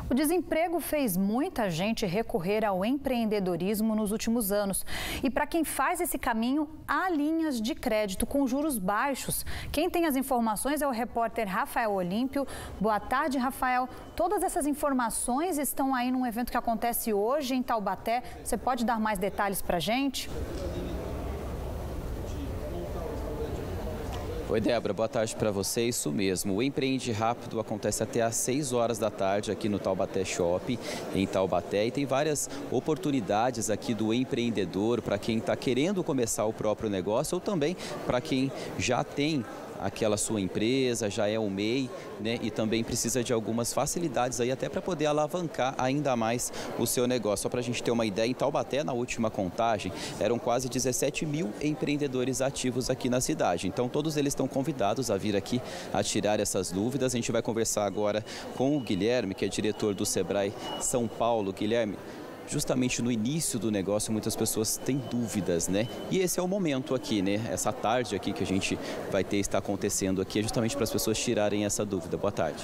O desemprego fez muita gente recorrer ao empreendedorismo nos últimos anos. E para quem faz esse caminho, há linhas de crédito com juros baixos. Quem tem as informações é o repórter Rafael Olímpio. Boa tarde, Rafael. Todas essas informações estão aí num evento que acontece hoje em Taubaté. Você pode dar mais detalhes para a gente? Oi, Débora, boa tarde para você. Isso mesmo, o Empreende Rápido acontece até às 6 horas da tarde aqui no Taubaté Shopping, em Taubaté. E tem várias oportunidades aqui do empreendedor para quem está querendo começar o próprio negócio ou também para quem já tem aquela sua empresa, já é um MEI, né? E também precisa de algumas facilidades aí até para poder alavancar ainda mais o seu negócio. Só para a gente ter uma ideia, em Taubaté, na última contagem, eram quase 17 mil empreendedores ativos aqui na cidade. Então todos eles estão convidados a vir aqui a tirar essas dúvidas. A gente vai conversar agora com o Guilherme, que é diretor do Sebrae São Paulo. Guilherme, justamente no início do negócio, muitas pessoas têm dúvidas, né? E esse é o momento aqui, né? Essa tarde aqui que a gente vai ter, está acontecendo aqui, é justamente para as pessoas tirarem essa dúvida. Boa tarde.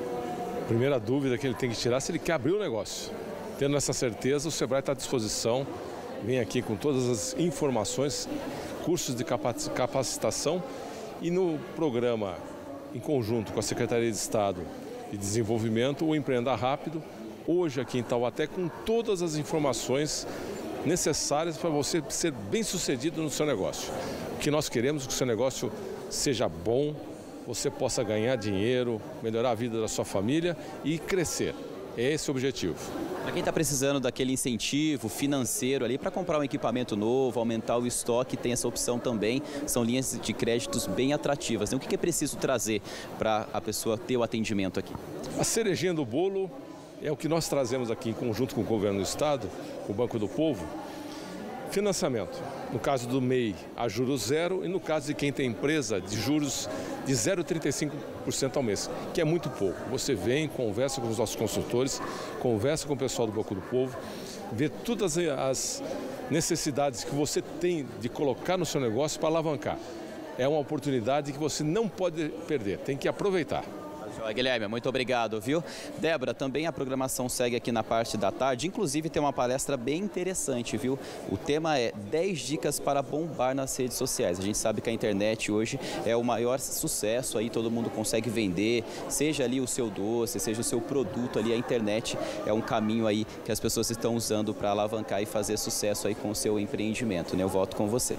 A primeira dúvida que ele tem que tirar é se ele quer abrir o negócio. Tendo essa certeza, o Sebrae está à disposição. Vem aqui com todas as informações, cursos de capacitação e no programa, em conjunto com a Secretaria de Estado de Desenvolvimento, o Empreenda Rápido, hoje aqui em Taubaté, com todas as informações necessárias para você ser bem-sucedido no seu negócio. O que nós queremos é que o seu negócio seja bom, você possa ganhar dinheiro, melhorar a vida da sua família e crescer. É esse o objetivo. Para quem está precisando daquele incentivo financeiro ali para comprar um equipamento novo, aumentar o estoque, tem essa opção também. São linhas de créditos bem atrativas, né? O que é preciso trazer para a pessoa ter o atendimento aqui? A cerejinha do bolo é o que nós trazemos aqui em conjunto com o governo do estado, com o Banco do Povo, financiamento. No caso do MEI, a juros zero, e no caso de quem tem empresa, de juros de 0,35% ao mês, que é muito pouco. Você vem, conversa com os nossos consultores, conversa com o pessoal do Banco do Povo, vê todas as necessidades que você tem de colocar no seu negócio para alavancar. É uma oportunidade que você não pode perder, tem que aproveitar. Guilherme, muito obrigado, viu? Débora, também a programação segue aqui na parte da tarde, inclusive tem uma palestra bem interessante, viu? O tema é 10 dicas para bombar nas redes sociais. A gente sabe que a internet hoje é o maior sucesso, aí todo mundo consegue vender, seja ali o seu doce, seja o seu produto ali, a internet é um caminho aí que as pessoas estão usando para alavancar e fazer sucesso aí com o seu empreendimento, né? Eu volto com você.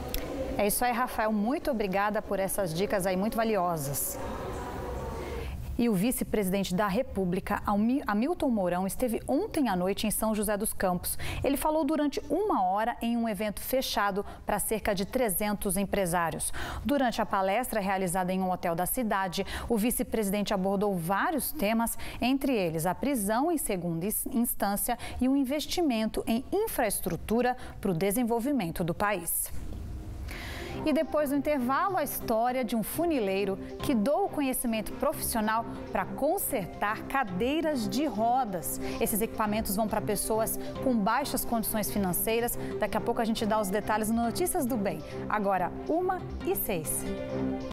É isso aí, Rafael, muito obrigada por essas dicas aí muito valiosas. E o vice-presidente da República, Hamilton Mourão, esteve ontem à noite em São José dos Campos. Ele falou durante 1 hora em um evento fechado para cerca de 300 empresários. Durante a palestra realizada em um hotel da cidade, o vice-presidente abordou vários temas, entre eles a prisão em segunda instância e o investimento em infraestrutura para o desenvolvimento do país. E depois do intervalo, a história de um funileiro que doa o conhecimento profissional para consertar cadeiras de rodas. Esses equipamentos vão para pessoas com baixas condições financeiras. Daqui a pouco a gente dá os detalhes no Notícias do Bem. Agora, 1h06.